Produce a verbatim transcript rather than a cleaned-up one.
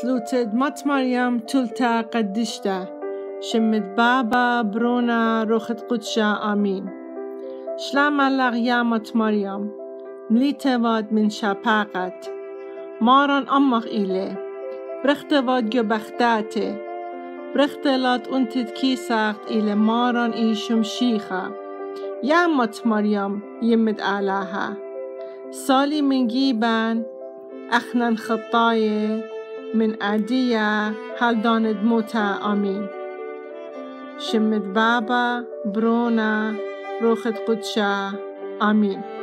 سلوتد ماتمريم تلتا قدشتا شمد بابا برونا روخت قدشا آمين. شلامالغ يا ماتمريم مليتواد من شاپاقت ماران أمخ إلي برختواد جو بختاتي برختلات أنتد كيساخت إلي ماران إيشم شيخا يا ماتمريم يمد آلاها سالي من جيبان أخنن خطاية من أدية هل داند موتا آمين. شمد بابا برونا روخت قدشا آمين.